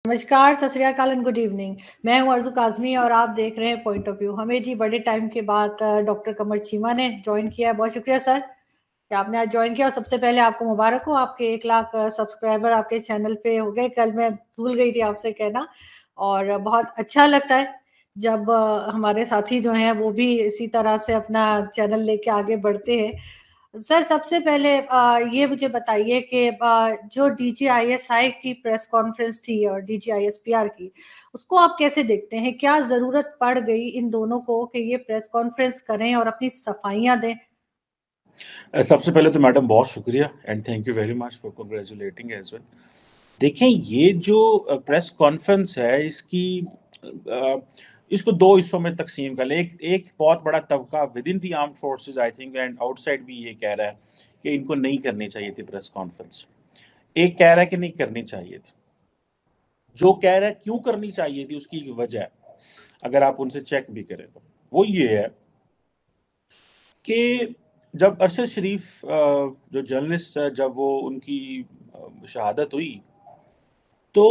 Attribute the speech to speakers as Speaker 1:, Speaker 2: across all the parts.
Speaker 1: नमस्कार, सत श्री अकाल एंड गुड इवनिंग। मैं हूं अर्ज़ू काज़मी और आप देख रहे हैं पॉइंट ऑफ व्यू। हमें जी बड़े टाइम के बाद डॉक्टर कमर चीमा ने ज्वाइन किया है। बहुत शुक्रिया सर कि आपने आज ज्वाइन किया। और सबसे पहले आपको मुबारक हो, आपके 1 लाख सब्सक्राइबर आपके चैनल पे हो गए। कल मैं भूल गई थी आपसे कहना। और बहुत अच्छा लगता है जब हमारे साथी जो हैं वो भी इसी तरह से अपना चैनल लेके आगे बढ़ते हैं। सर सबसे पहले ये मुझे बताइए कि जो डीजीआईएसआई की प्रेस कॉन्फ्रेंस थी और डीजीआईएसपीआर की, उसको आप कैसे देखते हैं? क्या ज़रूरत पड़ गई इन दोनों को कि ये प्रेस कॉन्फ्रेंस करें और अपनी सफाइयाँ दें?
Speaker 2: सबसे पहले तो मैडम बहुत शुक्रिया and thank you very much for congratulating as well. देखें, ये जो प्रेस कॉन्फ्रेंस है इसको दो हिस्सों में तकसीम कर ले। एक एक बहुत बड़ा तबका within the armed forces I think and outside भी ये कह रहा है कि इनको नहीं करनी चाहिए थी प्रेस कॉन्फ्रेंस। एक कह रहा है कि नहीं करनी चाहिए थी। जो कह रहा है क्यों करनी चाहिए थी उसकी एक वजह है, अगर आप उनसे चेक भी करें तो वो ये है कि जब अरशद शरीफ जो जर्नलिस्ट है, जब वो उनकी शहादत हुई तो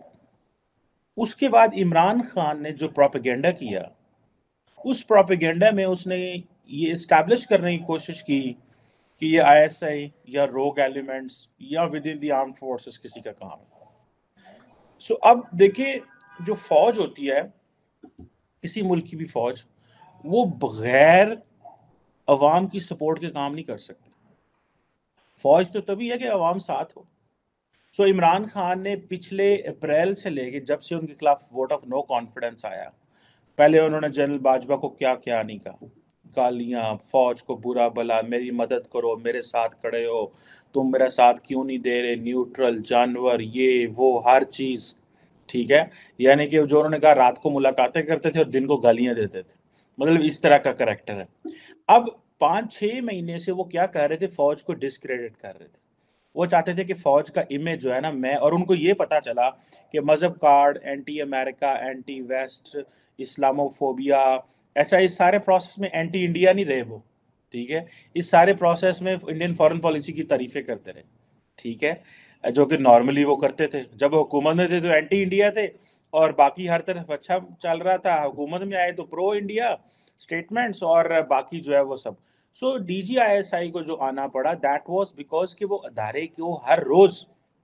Speaker 2: उसके बाद इमरान खान ने जो प्रोपेगेंडा किया, उस प्रोपेगेंडा में उसने ये इस्टेब्लिश करने की कोशिश की कि ये आईएसआई या रोग एलिमेंट्स या within the armed forces किसी का काम है। सो अब देखिए, जो फौज होती है, किसी मुल्क की भी फौज, वो बगैर अवाम की सपोर्ट के काम नहीं कर सकती। फौज तो तभी है कि अवाम साथ हो। सो इमरान खान ने पिछले अप्रैल से लेके जब से उनके खिलाफ वोट ऑफ नो कॉन्फिडेंस आया, पहले उन्होंने जनरल बाजवा को क्या क्या नहीं कहा, गालियां, फौज को बुरा भला, मेरी मदद करो, मेरे साथ खड़े हो, तुम मेरा साथ क्यों नहीं दे रहे, न्यूट्रल जानवर, ये वो हर चीज। ठीक है, यानी कि जो उन्होंने कहा रात को मुलाकातें करते थे और दिन को गालियां देते थे, मतलब इस तरह का करेक्टर है। अब 5-6 महीने से वो क्या कर रहे थे, फौज को डिस्क्रेडिट कर रहे थे। वो चाहते थे कि फौज का इमेज जो है ना, मैं और उनको ये पता चला कि मजहब card, anti America, anti West, Islamophobia, अच्छा इस सारे प्रोसेस में एंटी इंडिया नहीं रहे वो। ठीक है, इस सारे प्रोसेस में इंडियन फॉरेन पॉलिसी की तारीफें करते रहे। ठीक है, जो कि नॉर्मली वो करते थे। जब वो हुकूमत में थे तो एंटी इंडिया थे और बाकी हर तरफ अच्छा चल रहा था। हुकूमत में आए तो प्रो इंडिया स्टेटमेंट्स और बाकी जो है वो सब। सो डीजीआईएसआई को जो आना पड़ा, दैट वाज बिकॉज कि वो अदारे को हर रोज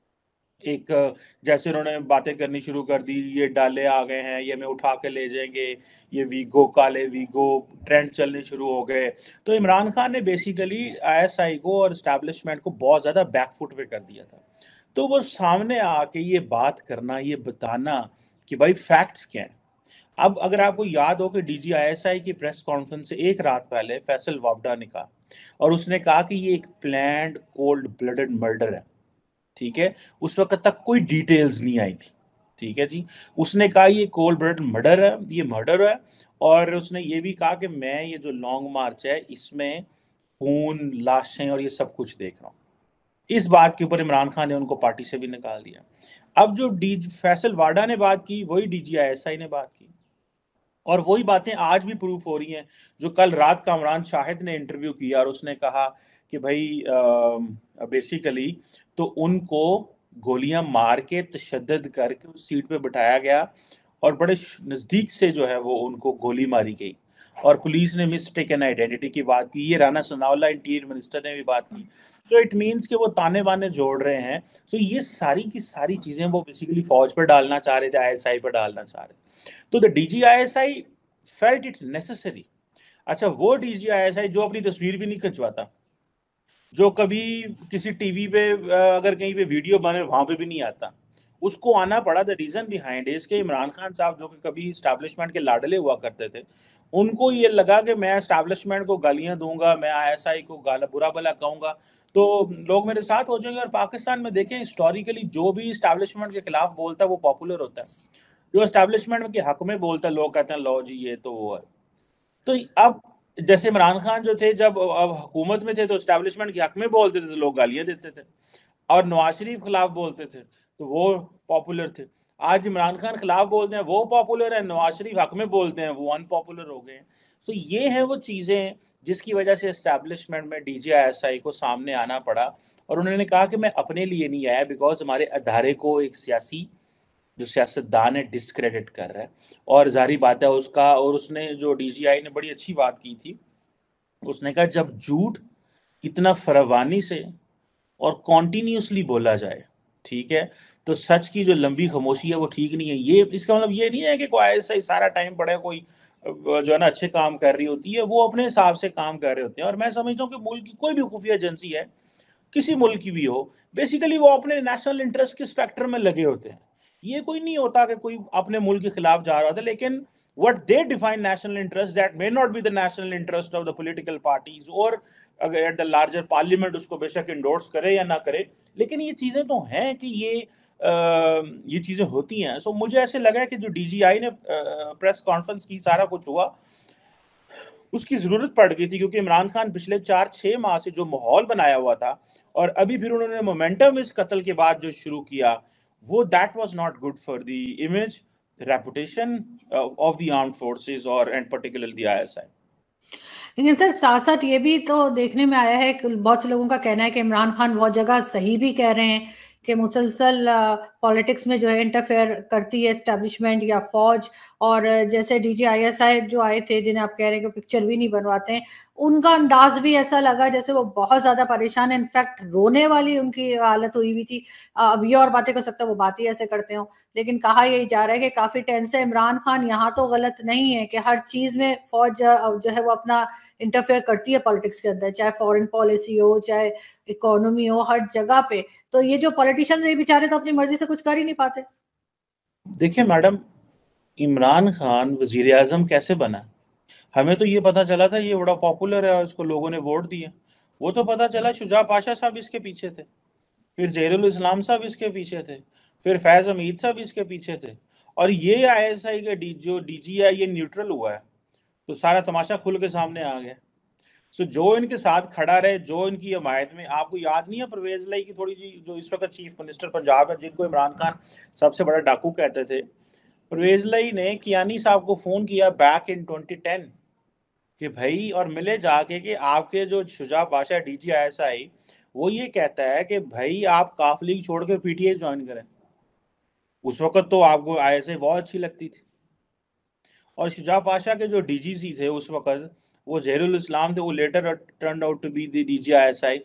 Speaker 2: एक जैसे उन्होंने बातें करनी शुरू कर दी, ये डाले आ गए हैं, ये हमें उठा के ले जाएंगे, ये वीगो काले वीगो ट्रेंड चलने शुरू हो गए। तो इमरान खान ने बेसिकली आईएसआई को और इस्टेब्लिशमेंट को बहुत ज़्यादा बैकफुट पे कर दिया था। तो वो सामने आके ये बात करना, ये बताना कि भाई फैक्ट्स क्या हैं। अब अगर आपको याद हो कि डीजीआईएसआई की प्रेस कॉन्फ्रेंस से एक रात पहले फैसल वावडा ने कहा, और उसने कहा कि ये एक प्लान्ड कोल्ड ब्लडेड मर्डर है। ठीक है, उस वक्त तक कोई डिटेल्स नहीं आई थी। ठीक है जी, उसने कहा ये कोल्ड ब्लडेड मर्डर है, ये मर्डर है। और उसने ये भी कहा कि मैं ये जो लॉन्ग मार्च है इसमें खून, लाशें और ये सब कुछ देख रहा हूँ। इस बात के ऊपर इमरान खान ने उनको पार्टी से भी निकाल दिया। अब जो डी फैसल वाडा ने बात की, वही डीजीआईएसआई ने बात की, और वही बातें आज भी प्रूफ हो रही हैं। जो कल रात कामरान शाहिद ने इंटरव्यू किया और उसने कहा कि भाई बेसिकली तो उनको गोलियां मार के तशद्दद करके उस सीट पे बिठाया गया और बड़े नज़दीक से जो है वो उनको गोली मारी गई। और पुलिस ने मिसटेकन आइडेंटिटी की बात की, ये राना सनाउल्लाह इंटीरियर मिनिस्टर ने भी बात की। सो इट मीन्स कि वो ताने बाने जोड़ रहे हैं। सो ये सारी की सारी चीज़ें वो बेसिकली फौज पर डालना चाह रहे थे, आईएसआई पर डालना चाह रहे थे। तो the DG ISI felt it necessary. अच्छा, वो डीजीआईएसआई जो अपनी तस्वीर भी नहीं खिंचवाता, जो कभी किसी टीवी पे अगर कहीं पे वीडियो बने वहां पे भी नहीं आता, उसको आना पड़ा। द रीजन बिहाइंड इज के इमरान खान साहब जो कि कभी स्टैब्लिशमेंट के लाडले हुआ करते थे, उनको ये लगा कि मैं स्टैब्लिशमेंट को गालियां दूंगा, मैं आईएसआई को गाला बुरा भला कहूंगा तो लोग मेरे साथ हो जाएंगे। और पाकिस्तान में देखें, हिस्टोरिकली जो भी स्टैब्लिशमेंट के खिलाफ बोलता है वो पॉपुलर होता है। जो एस्टैब्लिशमेंट के हक में बोलता है, लोग कहते हैं लो जी ये तो वो है। तो अब जैसे इमरान खान जो थे, जब अब हुकूमत में थे तो एस्टैब्लिशमेंट के हक में बोलते थे तो लोग गालियां देते थे, और नवाज शरीफ खिलाफ बोलते थे तो वो पॉपुलर थे। आज इमरान खान खिलाफ बोलते हैं वो पॉपुलर है, नवाज शरीफ हक में बोलते हैं वो अनपॉपुलर हो गए हैं। तो ये है वो चीज़ें जिसकी वजह से एस्टैब्लिशमेंट में डीजीआईएसआई को सामने आना पड़ा। और उन्होंने कहा कि मैं अपने लिए नहीं आया, बिकॉज हमारे अदारे को एक सियासी जो सियासतदान है डिस्क्रेडिट कर रहा है। और जाहिर बात है उसका, और उसने जो डीजीआई ने बड़ी अच्छी बात की थी, उसने कहा जब झूठ इतना फरावानी से और कॉन्टिन्यूसली बोला जाए, ठीक है, तो सच की जो लंबी खामोशी है वो ठीक नहीं है। ये इसका मतलब ये नहीं है कि कोई ऐसा ही सारा टाइम पड़ा है, कोई जो है ना अच्छे काम कर रही होती है, वो अपने हिसाब से काम कर रहे होते हैं। और मैं समझता हूँ कि मुल्क की कोई भी खुफिया एजेंसी है, किसी मुल्क की भी हो, बेसिकली वो अपने नेशनल इंटरेस्ट के स्पेक्ट्रम में लगे होते हैं। ये कोई नहीं होता कि कोई अपने मुल्क के खिलाफ जा रहा था, लेकिन what they define national interest that may not be the national interest of the political parties, और अगर एट द लार्जर पार्लियामेंट उसको बेशक इंडोर्स करे या ना करे, लेकिन ये चीज़ें तो हैं कि ये चीज़ें होती हैं। सो मुझे ऐसे लगा कि जो डीजीआई ने प्रेस कॉन्फ्रेंस की, सारा कुछ हुआ, उसकी ज़रूरत पड़ गई थी, क्योंकि इमरान खान पिछले 4-6 माह से जो माहौल बनाया हुआ था, और अभी फिर उन्होंने मोमेंटम इस कत्ल के बाद जो शुरू किया, वो that was not good for the image, reputation of the armed forces और एंड पर्टिकुलरली द आईएसआई।
Speaker 1: लेकिन सर साथ साथ ये भी तो देखने में आया है कि बहुत से लोगों का कहना है कि इमरान खान बहुत जगह सही भी कह रहे हैं कि मुसलसल पॉलिटिक्स में जो है इंटरफेयर करती है एस्टेब्लिशमेंट या फौज। और जैसे डीजीआईएसआई जो आए थे, जिन्हें आप कह रहे हैं कि पिक्चर भी नहीं बनवाते हैं, उनका अंदाज भी ऐसा लगा जैसे वो बहुत ज्यादा परेशान है, इनफैक्ट रोने वाली उनकी हालत हुई हुई थी। अब ये और बातें कर सकते हैं, वो बात ही ऐसे करते हो, लेकिन कहा यही जा रहा है कि काफी टेंस है इमरान खान। यहाँ तो गलत नहीं है कि हर चीज में फौज जो है वो अपना इंटरफेयर करती है पॉलिटिक्स के अंदर, चाहे फॉरेन पॉलिसी हो, चाहे इकोनॉमी हो, हर जगह पे। तो ये जो पॉलिटिशियंस ये बेचारे तो अपनी मर्जी से कुछ कर ही नहीं पाते।
Speaker 2: देखिए मैडम, इमरान खान वजीर आजम कैसे बना? हमें तो ये पता चला था ये बड़ा पॉपुलर है और इसको लोगों ने वोट दिए। वो तो पता चला शुजा पाशा साहब इसके पीछे थे, फिर जहीरुल इस्लाम साहब इसके पीछे थे, फिर फैज हमीद साहब इसके पीछे थे, और ये आईएसआई के जो डीजी है ये न्यूट्रल हुआ है। तो सारा तमाशा खुल के सामने आ गया। सो जो इनके साथ खड़ा रहे, जो इनकी हमायत में, आपको याद नहीं है परवेज लाई की थोड़ी जी, जो इस वक्त चीफ मिनिस्टर पंजाब है, जिनको इमरान खान सबसे बड़ा डाकू कहते थे, परवेज लाई ने कियानी साहब को फोन किया बैक इन 2010 कि भाई, और मिले जाके कि आपके जो शुजा बादशाह डीजीआईएसआई, वो ये कहता है कि भाई आप काफ लीग छोड़कर पीटीआई ज्वाइन करें। उस वक्त तो आपको आईएसआई बहुत अच्छी लगती थी, और शुजा पाशा के जो डीजीसी थे उस वक्त, वो जहीरुल इस्लाम थे, वो later turn out to be the DG ISI.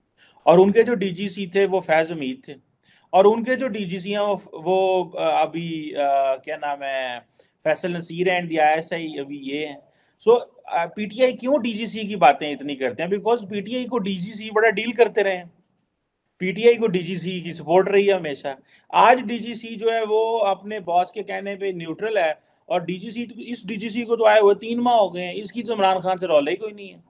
Speaker 2: और उनके जो डीजीसी थे वो फैज हमीद थे, और उनके जो डीजीसी हैं वो अभी क्या नाम है, Faisal Naseer and the ISI अभी ये हैं। सो पीटीआई क्यों डीजीसी की बातें इतनी करते हैं? बिकॉज पीटीआई को डीजीसी बड़ा डील करते रहे हैं, पीटीआई को डीजीसी की सपोर्ट रही है हमेशा। आज डीजीसी जो है वो अपने बॉस के कहने पे न्यूट्रल है, और डीजीसी, इस डीजीसी को तो आए हुए 3 माह हो गए हैं, इसकी तो इमरान खान से रौला ही कोई नहीं है।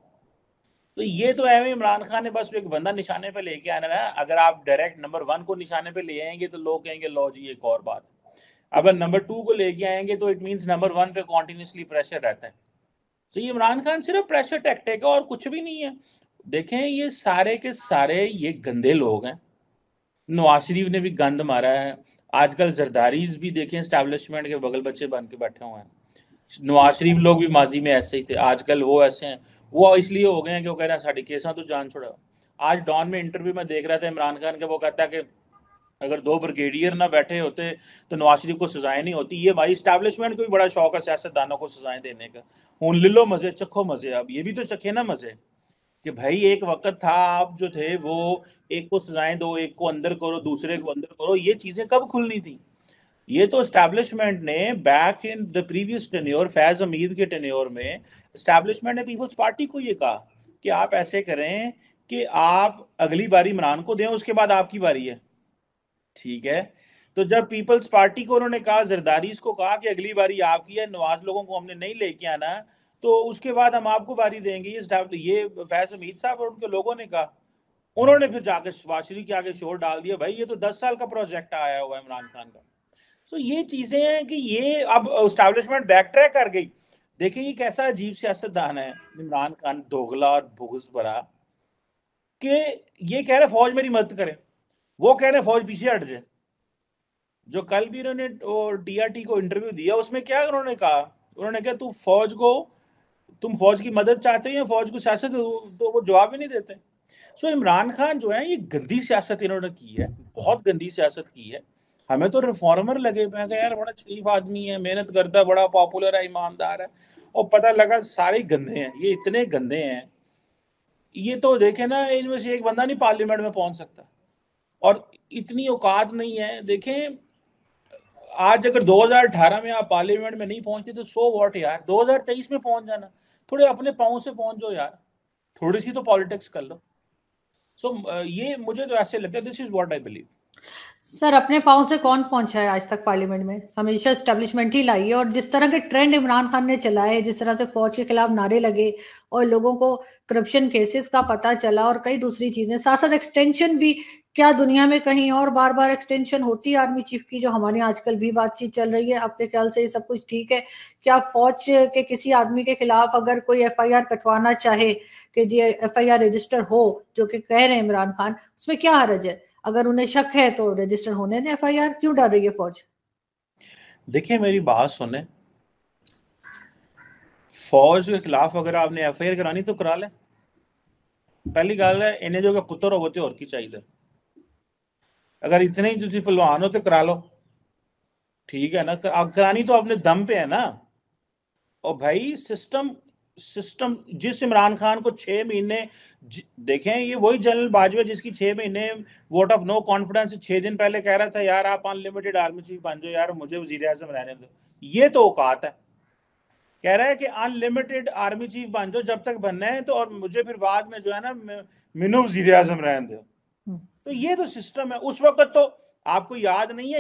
Speaker 2: तो ये तो है, इमरान खान ने बस एक बंदा निशाने पे लेके आना है। अगर आप डायरेक्ट नंबर 1 को निशाने पे ले आएंगे तो लोग कहेंगे लो जी एक और बात। अगर नंबर 2 को लेके आएंगे तो इट मीन्स नंबर 1 पे कॉन्टिन्यूसली प्रेशर रहता है। तो ये इमरान खान सिर्फ प्रेशर टैक्टिक है और कुछ भी नहीं है। देखें, ये सारे के सारे ये गंदे लोग हैं। नवाज शरीफ ने भी गंद मारा है। आजकल जरदारीज भी देखें एस्टैब्लिशमेंट के बगल बच्चे बन के बैठे हुए हैं। नवाज शरीफ लोग भी माजी में ऐसे ही थे, आजकल वो ऐसे हैं। वो इसलिए हो गए हैं कि वो कह रहे हैं साड़ी केसा तो जान छोड़ा। आज डॉन में इंटरव्यू में देख रहा था इमरान खान का, वो कहता है कि अगर 2 ब्रिगेडियर ना बैठे होते तो नवाज शरीफ को सजाएं नहीं होती। ये भाई स्टैब्लिशमेंट को भी बड़ा शौक है सियासतदानों को सजाएं देने का। हूं ले लो मजे, चखो मजे। अब ये भी तो चखे ना मजे, कि भाई एक वक्त था आप जो थे वो एक को सजाएं दो, एक को अंदर करो, दूसरे को अंदर करो। ये चीजें कब खुलनी थी? ये तो एस्टैब्लिशमेंट ने back in the previous tenure, Faiz Hameed के टेन्योर में, एस्टैब्लिशमेंट ने पीपल्स पार्टी को ये कहा कि आप ऐसे करें कि आप अगली बारी इमरान को दें, उसके बाद आपकी बारी है, ठीक है। तो जब पीपल्स पार्टी को उन्होंने कहा, जरदारी को कहा कि अगली बारी आपकी है, नवाज लोगों को हमने नहीं लेके आना, तो उसके बाद हम आपको बारी देंगे, ये फैज हमीद साहब और उनके लोगों ने कहा। उन्होंने फिर जाकर शबाशरी के आगे शोर डाल दिया, भाई ये तो 10 साल का प्रोजेक्ट आया हुआ है इमरान खान का। तो ये चीजें हैं कि ये अब एस्टैब्लिशमेंट बैक ट्रैक कर गई। देखिए ये कैसा अजीब सियासतदान है इमरान खान, दोगला और बुग़्ज़ भरा, कि ये कह रहे फौज मेरी मदद करे, वो कह रहे फौज पीछे हट जाए। जो कल भी उन्होंने डीआरटी को इंटरव्यू दिया, उसमें क्या उन्होंने कहा, उन्होंने कहा तुम फौज की मदद चाहते हो या फौज को सियासत, तो वो जवाब ही नहीं देते। सो इमरान खान जो है, ये गंदी सियासत इन्होंने की है, बहुत गंदी सियासत की है। हमें तो रिफॉर्मर लगे। मैं कहा यार बड़ा शरीफ आदमी है, मेहनत करता है, बड़ा पॉपुलर है, ईमानदार है, और पता लगा सारे गंदे हैं, ये इतने गंदे हैं। ये तो देखे ना, इनमें से एक बंदा नहीं पार्लियामेंट में पहुंच सकता, और इतनी औकात नहीं है। देखें, आज अगर 2018 में आप पार्लियामेंट में नहीं पहुंचते तो सो व्हाट यार, 2023 में पहुंच जाना, थोड़े अपने पाँव से पहुंच जाओ यार, थोड़ी सी तो पॉलिटिक्स कर लो। ये मुझे तो ऐसे लगता है, this is what I believe.
Speaker 1: Sir अपने पाँव से कौन पहुंचा है आज तक पार्लियामेंट में? हमेशा एस्टेब्लिशमेंट ही लाई है। और जिस तरह के ट्रेंड इमरान खान ने चलाए, जिस तरह से फौज के खिलाफ नारे लगे और लोगों को करप्शन केसेस का पता चला और कई दूसरी चीजें, साथ साथ एक्सटेंशन भी, क्या दुनिया में कहीं और बार बार एक्सटेंशन होती है आर्मी चीफ की, जो हमारे आजकल भी बातचीत चल रही है? आपके ख्याल से ये सब कुछ ठीक है? क्या फौज के किसी आदमी के खिलाफ अगर कोई एफआईआर कटवाना चाहे कि ये एफआईआर रजिस्टर हो, जो कि कह रहे हैं इमरान खान, उसमें क्या हर्ज है? अगर उन्हें शक है तो रजिस्टर होने दें एफआईआर, क्यों डर रही है फौज?
Speaker 2: देखिए मेरी बात सुने, फौज के खिलाफ अगर आपने एफआईआर करानी तो करा लें। पहली गल है, इन्हें जो पुत्र हो तो और की चाहिए। अगर इतने ही तुम पहलवान हो तो करा लो, ठीक है ना, करानी तो अपने दम पे है ना। और भाई सिस्टम सिस्टम जिस इमरान खान को 6 महीने, देखें ये वही जनरल बाजवा जिसकी 6 महीने वोट ऑफ नो कॉन्फिडेंस 6 दिन पहले कह रहा था यार आप अनलिमिटेड आर्मी चीफ बन जाओ यार, मुझे वजीर आजम रहने दो। ये तो औकात है, कह रहा है कि अनलिमिटेड आर्मी चीफ बन जाओ जब तक बनना है तो, और मुझे फिर बाद में जो है ना मिनो वजीर आजम रहने दो। तो ये तो सिस्टम है। उस वक्त तो आपको याद नहीं है,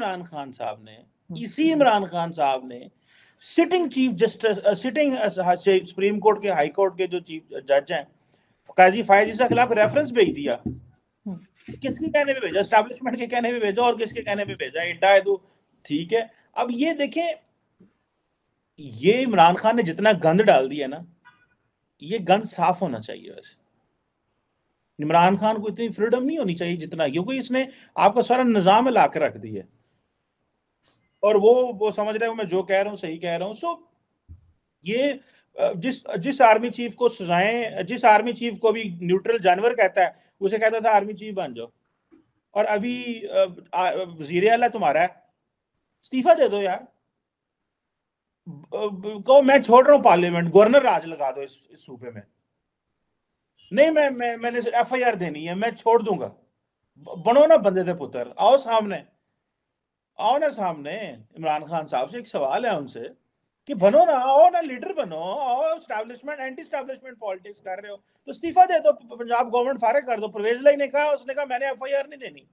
Speaker 2: इसी इमरान खान साहब ने sitting chief justice, sitting supreme court के, हाई कोर्ट के जो चीफ जज हैं, काजी फायद ईसा के खिलाफ रेफरेंस भेज दिया। किसके कहने पे भेजा? एस्टैब्लिशमेंट के कहने पे भेजा। और किसके कहने पे भेजा? इड्डा है तो ठीक है। अब ये देखें, ये इमरान खान ने जितना गंद डाल दिया ना, ये गंद साफ होना चाहिए। वैसे इमरान खान को इतनी फ्रीडम नहीं होनी चाहिए जितना, क्योंकि इसने आपका सारा निजाम हिला के रख दिया। और वो समझ रहे हो मैं जो कह रहा हूँ सही कह रहा हूँ। सो ये जिस जिस आर्मी चीफ को सजाएं, जिस आर्मी चीफ को भी न्यूट्रल जानवर कहता है, उसे कहता था आर्मी चीफ बन जाओ। और अभी वजीर आला तुम्हारा है, इस्तीफा दे दो यार। कहो मैं छोड़ रहा हूँ पार्लियामेंट, गवर्नर राज लगा दो इस सूबे में। नहीं, मैंने एफआईआर देनी है, मैं छोड़ दूंगा। बनो ना बंदे दे पुत्र, आओ सामने, आओ ना सामने। इमरान खान साहब से एक सवाल है उनसे कि बनो ना, आओ ना, लीडर बनो, आओ। स्टैब्लिशमेंट, एंटी स्टैब्लिशमेंट पॉलिटिक्स कर रहे हो तो इस्तीफा दे दो, पंजाब गवर्नमेंट फारिग कर दो। परवेज लाई ने कहा, उसने कहा मैंने एफआईआर नहीं देनी,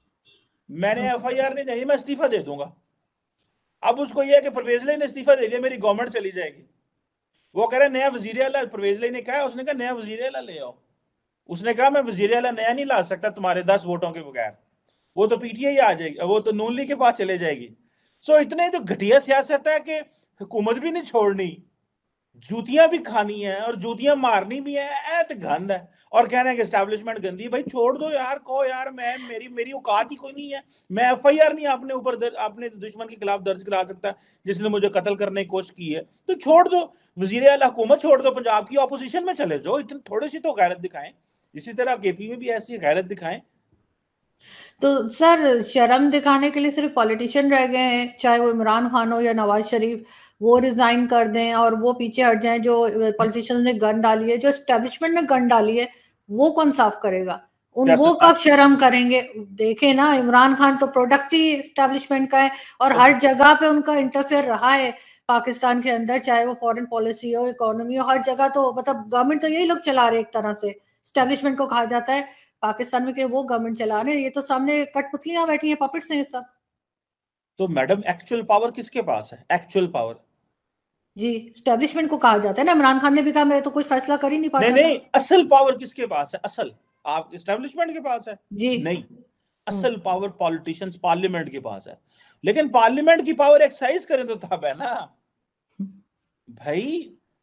Speaker 2: मैं इस्तीफा दे दूंगा। अब उसको यह है कि परवेज लाई ने इस्तीफा दे दिया, मेरी गवर्नमेंट चली जाएगी। वो कह रहे नया वजीर आला, परवेज लाई ने कहा, उसने कहा नया वजीर आला ले आओ। उसने कहा मैं वजीर आला नया नहीं ला सकता तुम्हारे 10 वोटों के बगैर, वो तो पीटीआई आ जाएगी, वो तो नून लीग के पास चले जाएगी। सो इतने तो घटिया सियासत है कि हुकूमत भी नहीं छोड़नी, जूतियां भी खानी है और जूतियां मारनी भी है। ऐत गंद है। और कह रहे हैं कि एस्टैब्लिशमेंट गंदी है। भाई छोड़ दो यार, कहो यार मैं, मेरी औकात ही कोई नहीं है, मैं एफआईआर नहीं अपने ऊपर अपने दुश्मन के खिलाफ दर्ज करा सकता जिसने मुझे कत्ल करने की कोशिश की है, तो छोड़ दो। वजीर आला हुकूमत छोड़ दो, पंजाब की ऑपोजिशन में चले जाओ, इतनी थोड़ी सी तो गैरत दिखाएं। इसी तरह केपी में भी ऐसी गैरत दिखाएं।
Speaker 1: तो सर शर्म दिखाने के लिए सिर्फ पॉलिटिशियन रह गए हैं, चाहे वो इमरान खान हो या नवाज शरीफ, वो रिजाइन कर दें और वो पीछे हट जाएं। जो पॉलिटिशियंस ने गन डाली है, जो एस्टेब्लिशमेंट ने गन डाली है, वो कौन साफ करेगा? वो
Speaker 2: सियासतदान
Speaker 1: कब शर्म करेंगे? देखे ना, इमरान खान तो प्रोडक्ट ही एस्टेब्लिशमेंट का है और हर जगह पे उनका इंटरफेयर रहा है पाकिस्तान के अंदर, चाहे वो फॉरेन पॉलिसी हो, इकोनॉमी हो, हर जगह। तो मतलब गवर्नमेंट तो यही लोग चला रहे एक तरह से, एस्टेब्लिशमेंट को कहा जाता है पाकिस्तान में कि वो गवर्नमेंट चला रहे हैं। ये तो सामने कठपुतलियां बैठी हैं, पपेट्स हैं ये सब।
Speaker 2: तो मैडम एक्चुअल पावर किसके पास है? एक्चुअल पावर
Speaker 1: जी, एस्टेब्लिशमेंट को कहा जाता है ना। इमरान खान ने भी कहा मैं तो कुछ फैसला कर ही नहीं
Speaker 2: नहीं,
Speaker 1: पाता था।
Speaker 2: नहीं, असल पावर किसके पास है? असल, आप एस्टेब्लिशमेंट के पास है?
Speaker 1: जी।
Speaker 2: नहीं, असल पावर पॉलिटिशियंस पार्लियामेंट के पास है। लेकिन पार्लियामेंट की पावर एक्सरसाइज करें तो तब है ना भाई।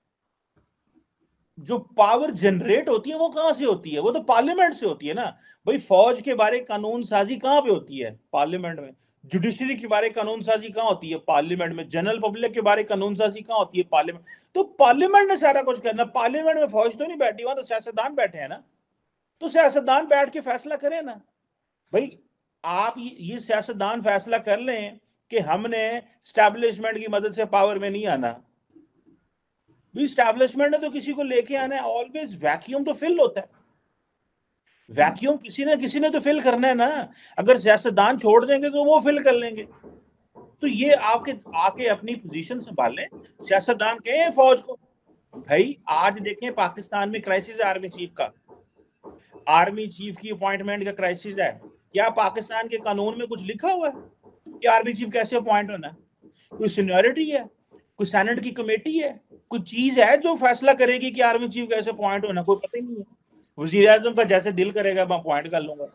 Speaker 2: जो पावर जनरेट होती है वो कहां से होती है? वो तो पार्लियामेंट से होती है ना भाई। फौज के बारे कानून साजी कहां पे होती है? पार्लियामेंट में। जुडिशरी के बारे कानून साजी कहां होती है? पार्लियामेंट में। जनरल पब्लिक के बारे कानून साजी कहां होती है? पार्लियामेंट। तो पार्लियामेंट ने सारा कुछ करना। पार्लियामेंट में फौज तो नहीं बैठी, वहां तो सियासतदान बैठे हैं ना। तो सियासतदान बैठ के फैसला करें ना भाई। आप ये सियासतदान फैसला कर लें कि हमने स्टैब्लिशमेंट की मदद से पावर में नहीं आना, भी स्टैब्लिशमेंट ने तो किसी को लेके आना है, ऑलवेज वैक्यूम तो फिल होता है, वैक्यूम किसी ने तो फिल करना है ना। अगर सियासतदान छोड़ देंगे तो वो फिल कर लेंगे। तो ये आपके आके अपनी पोजीशन संभालें। सियासतदान कहें फौज को, भाई आज देखें पाकिस्तान में क्राइसिस है आर्मी चीफ का, आर्मी चीफ की अपॉइंटमेंट का क्राइसिस है। क्या पाकिस्तान के कानून में कुछ लिखा हुआ है कि आर्मी चीफ कैसे अपॉइंट होना है? कोई सीनियरिटी है, कोई सेनेट की कमेटी है, कोई चीज है जो फैसला करेगी कि आर्मी चीफ कैसे अपॉइंट होना? कोई पता ही नहीं है। वजीर आजम का जैसे दिल करेगा मैं अपॉइंट कर लूंगा।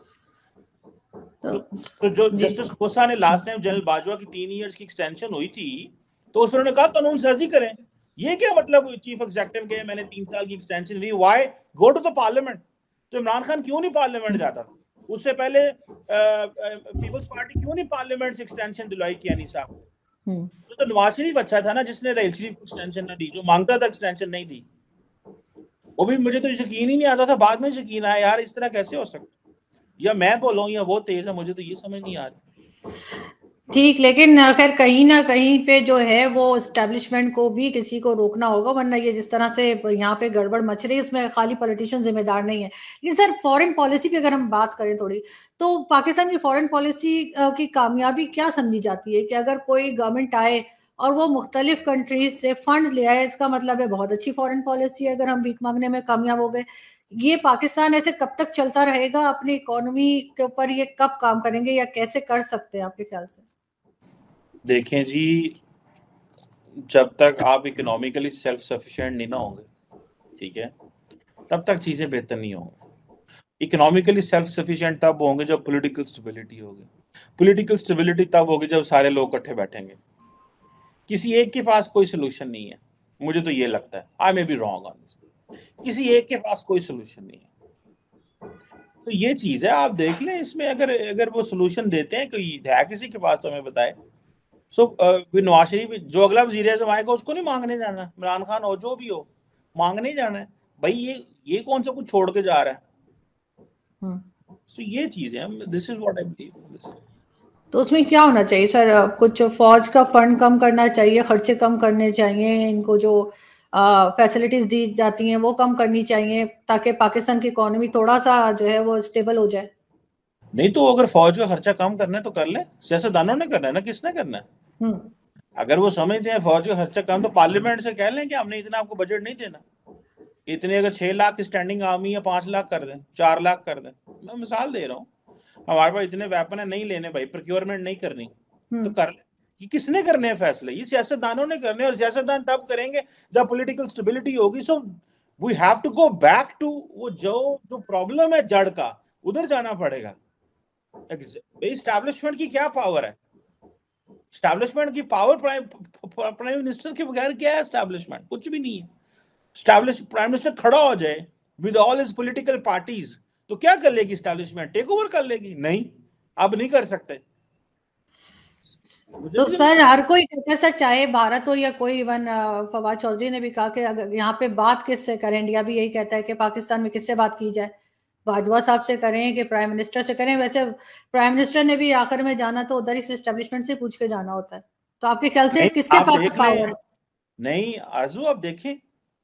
Speaker 2: तो जो जस्टिस खोसा ने लास्ट टाइम जनरल बाजवा की 3 इयर्स की एक्सटेंशन हुई थी, तो उस पर उन्होंने कहा कानून साजी करें। ये क्या मतलब चीफ एग्जीक्यूटिव के मैंने 3 साल की एक्सटेंशन ली, why go to the parliament? तो इमरान खान क्यों नहीं पार्लियामेंट जाता था? उससे पहले पीपल्स पार्टी क्यों नहीं पार्लियामेंट से एक्सटेंशन दिलवाई कियानी साहब? तो नवाज शरीफ अच्छा था ना जिसने राहिल शरीफ को एक्सटेंशन ना दी, जो मांगता था एक्सटेंशन नहीं दी। वो भी मुझे तो यकीन ही नहीं आता था, बाद में यकीन आया यार इस तरह कैसे हो सकता, या मैं बोलूं या वो तेज है, मुझे तो ये समझ नहीं आ रही।
Speaker 1: ठीक, लेकिन खैर कहीं ना कहीं पे जो है वो एस्टेब्लिशमेंट को भी किसी को रोकना होगा, वरना ये जिस तरह से यहाँ पे गड़बड़ मच रही है इसमें खाली पॉलिटिशियन जिम्मेदार नहीं है। लेकिन सर फॉरेन पॉलिसी की अगर हम बात करें थोड़ी, तो पाकिस्तान की फॉरेन पॉलिसी की कामयाबी क्या समझी जाती है कि अगर कोई गवर्नमेंट आए और वो मुख्तलिफ कंट्रीज से फंड ले आए, इसका मतलब है बहुत अच्छी फॉरेन पॉलिसी है। अगर हम भीख मांगने में कामयाब हो गए, ये पाकिस्तान ऐसे कब तक चलता रहेगा? अपनी इकोनॉमी के ऊपर ये कब काम करेंगे या कैसे कर सकते हैं आपके ख्याल से?
Speaker 2: देखें जी, जब तक आप इकोनॉमिकली सेल्फ सफिशिएंट नहीं ना होंगे, ठीक है, तब तक चीज़ें बेहतर नहीं होंगी। इकोनॉमिकली सेल्फ सफिशिएंट तब होंगे जब पॉलिटिकल स्टेबिलिटी होगी। पॉलिटिकल स्टेबिलिटी तब होगी जब सारे लोग इकट्ठे बैठेंगे। किसी एक के पास कोई सोल्यूशन नहीं है, मुझे तो ये लगता है, I may be wrong on this, किसी एक के पास कोई सोल्यूशन नहीं है। तो ये चीज़ है, आप देख लें इसमें, अगर अगर वो सोल्यूशन देते हैं कोई है किसी के पास तो हमें बताए। सो नवाज शरीफ जो अगला वजीर आजम आएगा उसको नहीं मांगने जाना, इमरान खान हो जो भी हो, मांगने ही जाना है भाई। ये कौन सा कुछ छोड़ के जा रहा है? सो ये चीज है, this is what I believe.
Speaker 1: तो उसमें क्या होना चाहिए सर? कुछ फौज का फंड कम करना चाहिए, खर्चे कम करने चाहिए, इनको जो फैसिलिटीज दी जाती हैं वो कम करनी चाहिए, ताकि पाकिस्तान की इकोनॉमी थोड़ा सा जो है वो स्टेबल हो जाए।
Speaker 2: नहीं तो अगर फौज का खर्चा कम करना है तो कर ले, सियासतदानों ने करना है ना, किसने करना है? अगर वो समझते हैं फौज का खर्चा कम, तो पार्लियामेंट से कह लें कि हमने इतना आपको बजट नहीं देना, इतने अगर 6 लाख की स्टैंडिंग आर्मी है 5 लाख कर दें, 4 लाख कर दें। मैं मिसाल दे रहा हूँ, हमारे पास इतने वेपन है, नहीं लेने भाई, प्रोक्योरमेंट नहीं करनी, तो कर ले। ये किसने करने हैं फैसले? ये सियासतदानों ने करने, और सियासतदान तब करेंगे जब पॉलिटिकल स्टेबिलिटी होगी। So we have to go back to वो जो जो प्रॉब्लम है जड़ का, उधर जाना पड़ेगा। एस्टैब्लिशमेंट की क्या पावर है? एस्टैब्लिशमेंट की पावर प्राइम मिनिस्टर के बगैर क्या है? एस्टैब्लिशमेंट कुछ भी नहीं है। स्टैब्लिश प्राइम मिनिस्टर खड़ा हो जाए with all his political parties, तो क्या कर लेगी एस्टैब्लिशमेंट? टेक ओवर कर लेगी? नहीं, अब नहीं कर सकते।
Speaker 1: तो सर हर कोई कहता है सर, चाहे भारत हो या कोई, इवन फवाद चौधरी ने भी कहा कि अगर यहाँ पे बात किससे करें, इंडिया भी यही कहता है कि पाकिस्तान में किससे बात की जाए, बाजवा साहब से करें कि प्राइम मिनिस्टर से करें? वैसे प्राइम मिनिस्टर ने भी आखिर में जाना तो उधर ही एस्टेब्लिशमेंट से पूछ के जाना होता है। तो आपके ख्याल से
Speaker 2: नहीं
Speaker 1: किसके
Speaker 2: आप
Speaker 1: पास
Speaker 2: देख
Speaker 1: पावर
Speaker 2: लें,
Speaker 1: है?
Speaker 2: नहीं आरजू आप देखें,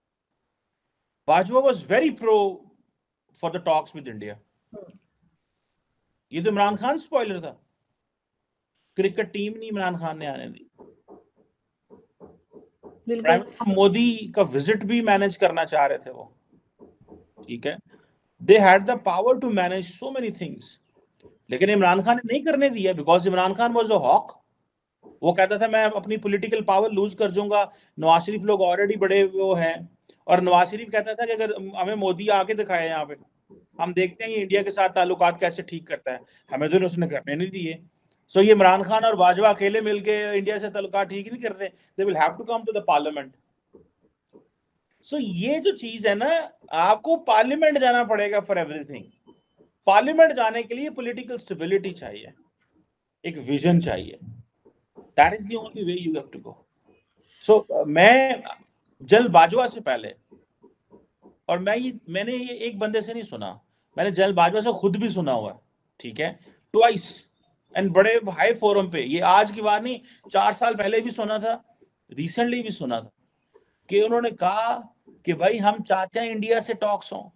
Speaker 2: Bajwa was very pro for the talks with India. ये तो इमरान खान स्पॉइलर था, क्रिकेट टीम नहीं इमरान खान ने आने दी। प्राइम मिनिस्टर मोदी का विजिट भी मैनेज करना चाह रहे थे वो, ठीक है, they had the power to manage so many things, लेकिन इमरान खान ने नहीं करने दिया, because Imran Khan was a hawk. वो कहता था मैं अपनी पॉलिटिकल पावर लूज कर दूंगा, नवाज शरीफ लोग ऑलरेडी बड़े वो हैं, और नवाज शरीफ कहता था कि अगर हमें मोदी आके दिखाए यहाँ पे, हम देखते हैं ये इंडिया के साथ ताल्लुकात कैसे ठीक करता है, हमें तो उसने करने नहीं दिए। सो ये इमरान खान और बाजवा अकेले मिलके इंडिया से ताल्लुकात ठीक नहीं करते, they will have to come to the parliament. So ये जो चीज है ना, आपको पार्लियामेंट जाना पड़ेगा फॉर एवरीथिंग। पार्लियामेंट जाने के लिए पॉलिटिकल स्टेबिलिटी चाहिए, एक विजन चाहिए, that is the only way you have to go. So मैं जल बाजवा से पहले, और मैंने ये एक बंदे से नहीं सुना, मैंने जल बाजवा से खुद भी सुना हुआ है, ठीक है, ट्वाइस। एंड बड़े हाई फोरम पे, ये आज की बात नहीं, 4 साल पहले भी सुना था, रिसेंटली भी सुना था कि उन्होंने कहा कि भाई हम चाहते हैं इंडिया से टॉक्स हो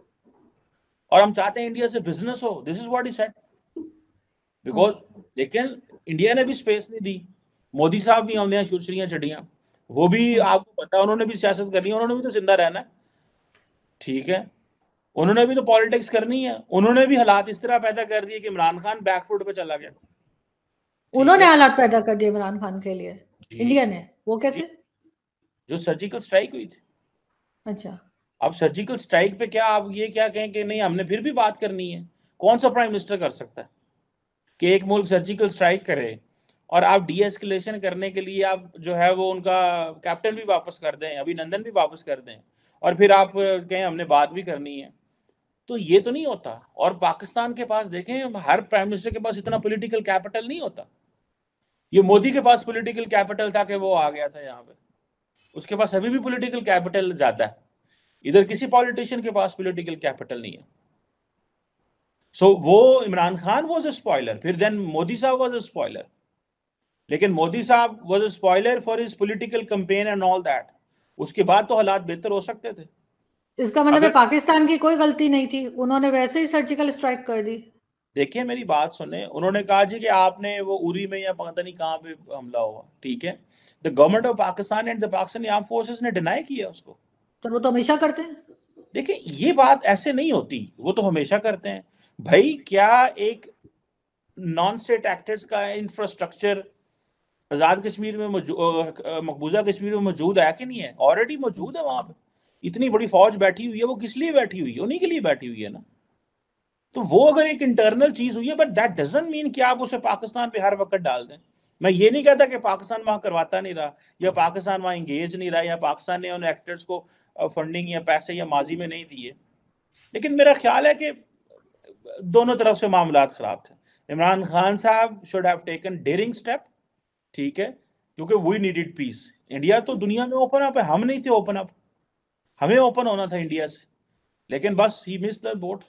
Speaker 2: और हम चाहते हैं इंडिया से बिजनेस हो। This is what he said. Because लेकिन इंडिया ने भी स्पेस नहीं दी। मोदी साहब भी हमने शुरशरियां चढ़ियां, वो भी आपको पता, उन्होंने भी सियासत करनी है, उन्होंने भी तो जिंदा रहना है, ठीक है, उन्होंने भी तो पॉलिटिक्स करनी है। उन्होंने भी हालात इस तरह पैदा कर दिए कि इमरान खान बैकफुट पे चला गया, ठीक
Speaker 1: उन्होंने
Speaker 2: है।
Speaker 1: हालात पैदा कर दिए इमरान खान के लिए,
Speaker 2: जी
Speaker 1: इंडिया ने? वो
Speaker 2: जी,
Speaker 1: कैसे?
Speaker 2: जो सर्जिकल स्ट्राइक हुई थी।
Speaker 1: अच्छा।
Speaker 2: अब सर्जिकल स्ट्राइक पे क्या आप ये क्या कहें कि नहीं हमने फिर भी बात करनी है? कौन सा प्राइम मिनिस्टर कर सकता है कि एक मुल्क सर्जिकल स्ट्राइक करे और आप डी एस्केलेशन करने के लिए आप जो है वो उनका कैप्टन भी वापस कर दें, अभिनंदन भी वापस कर दें, और फिर आप कहें हमने बात भी करनी है? तो ये तो नहीं होता। और पाकिस्तान के पास देखें, हर प्राइम मिनिस्टर के पास इतना पॉलिटिकल कैपिटल नहीं होता। ये मोदी के पास पॉलिटिकल कैपिटल था कि वो आ गया था यहाँ पे, उसके पास अभी भी पॉलिटिकल कैपिटल ज्यादा है। इधर किसी पॉलिटिशियन के पास पॉलिटिकल कैपिटल नहीं है। सो वो Imran Khan was a spoiler, फिर देन मोदी साहब वाज अ स्पॉइलर, लेकिन मोदी साहब was a spoiler for his political campaign and all that. उसके बाद तो हालात बेहतर हो सकते थे।
Speaker 1: इसका मतलब है
Speaker 2: अगर
Speaker 1: पाकिस्तान की कोई गलती नहीं थी, उन्होंने वैसे ही सर्जिकल स्ट्राइक कर दी।
Speaker 2: देखिए मेरी बात सुने, उन्होंने कहा जी कि आपने वो उरी में या पता नहीं कहाँ पे हमला हुआ, ठीक है, the government of Pakistan and the Pakistani arm forces ने डिनाई किया उसको।
Speaker 1: तो वो तो हमेशा करते हैं।
Speaker 2: देखिए ये बात ऐसे नहीं होती, वो तो हमेशा करते हैं। भाई क्या एक नॉन स्टेट एक्टर्स का इंफ्रास्ट्रक्चर आजाद कश्मीर में मकबूजा कश्मीर में मौजूद है कि नहीं है? ऑलरेडी मौजूद है वहां पे। इतनी बड़ी फौज बैठी हुई है, वो किस लिए बैठी हुई है? उन्हीं के लिए बैठी हुई है ना। तो वो अगर एक इंटरनल चीज हुई है, बट दैट डजंट मीन कि आप उसे पाकिस्तान पे हर वक्त डाल दें। मैं ये नहीं कहता कि पाकिस्तान वहां करवाता नहीं रहा, या पाकिस्तान वहां इंगेज नहीं रहा, या पाकिस्तान ने उन एक्टर्स को फंडिंग या पैसे या माजी में नहीं दिए, लेकिन मेरा ख्याल है कि दोनों तरफ से मामला खराब थे। इमरान खान साहब should have taken daring step, ठीक है, क्योंकि वी नीडेड पीस। इंडिया तो दुनिया में ओपन अप है, हम नहीं थे ओपन अप, हमें ओपन होना था इंडिया से, लेकिन बस ही मिस द बोट।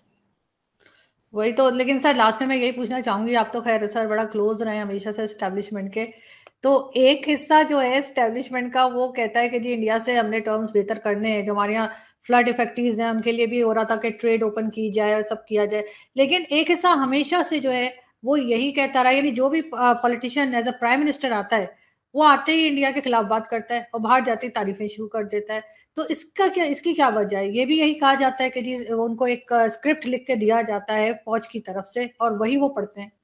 Speaker 1: वही तो, लेकिन सर लास्ट में मैं यही पूछना चाहूंगी, आप तो खैर सर बड़ा क्लोज रहे हमेशा से एस्टेब्लिशमेंट के, तो एक हिस्सा जो है एस्टेब्लिशमेंट का वो कहता है कि जी इंडिया से हमने टर्म्स बेहतर करने हैं, जो हमारे यहाँ फ्लड इफेक्टीज हैं उनके लिए भी हो रहा था कि ट्रेड ओपन की जाए और सब किया जाए। लेकिन एक हिस्सा हमेशा से जो है वो यही कहता रहा, यानी जो भी politician as a prime minister आता है वो आते ही इंडिया के खिलाफ बात करता है और बाहर जाते ही तारीफें शुरू कर देता है। तो इसका क्या, इसकी क्या वजह है? ये भी यही कहा जाता है कि जी उनको एक स्क्रिप्ट लिख के दिया जाता है फौज की तरफ से और वही वो पढ़ते हैं।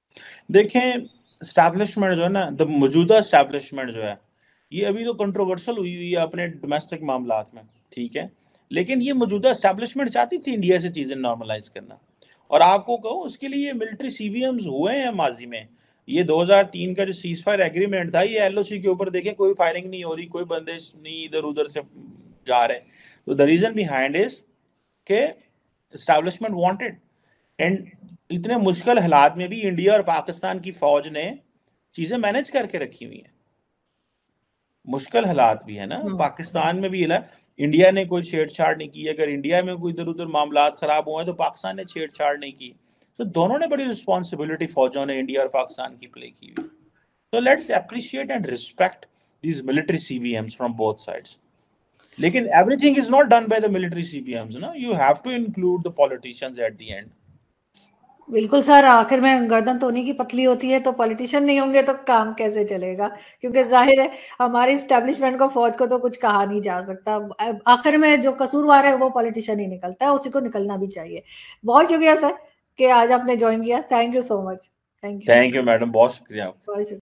Speaker 2: देखें, स्टैब्लिशमेंट जो है ना, द मौजूदा स्टैब्लिशमेंट जो है, ये अभी तो कंट्रोवर्शियल हुई हुई है अपने डोमेस्टिक मामलात में, ठीक है, लेकिन ये मौजूदा स्टैब्लिशमेंट चाहती थी इंडिया से चीज़ें नॉर्मलाइज करना। और आपको कहूँ उसके लिए मिलिट्री सीबीएम्स हुए हैं माजी में। ये 2003 का जो सीज फायर एग्रीमेंट था, ये एलओसी के ऊपर देखें कोई फायरिंग नहीं हो रही, कोई बंदिश नहीं इधर उधर से जा रहे। तो द रीजन बिहाइंड इज के एस्टैब्लिशमेंट वांटेड, एंड इतने मुश्किल हालात में भी इंडिया और पाकिस्तान की फौज ने चीजें मैनेज करके रखी हुई हैं। मुश्किल हालात भी है ना, पाकिस्तान में भी है, इंडिया ने कोई छेड़छाड़ नहीं की। अगर इंडिया में कोई इधर उधर मामला खराब हुए तो पाकिस्तान ने छेड़छाड़ नहीं की। तो दोनों ने बड़ी रिस्पॉन्सिबिलिटी फौजों ने इंडिया और पाकिस्तान की प्ले की हुई। तो let's appreciate and respect these military CBMs from both sides. लेकिन everything is not done by the military CBMs ना, you have to include the politicians at the end.
Speaker 1: बिल्कुल सर, आखिर में गर्दन तो उन्हीं की पतली होती है, तो पॉलिटिशियन नहीं होंगे तो काम कैसे चलेगा? क्योंकि जाहिर है हमारी इस्टेब्लिशमेंट को, फौज को तो कुछ कहा नहीं जा सकता। आखिर में जो कसूरवार है वो पॉलिटिशियन ही निकलता है, उसी को निकलना भी चाहिए। बहुत शुक्रिया सर कि आज आपने ज्वाइन किया। Thank you so much. Thank you.
Speaker 2: Thank you madam, बहुत शुक्रिया।
Speaker 1: बहुत शुक्रिया।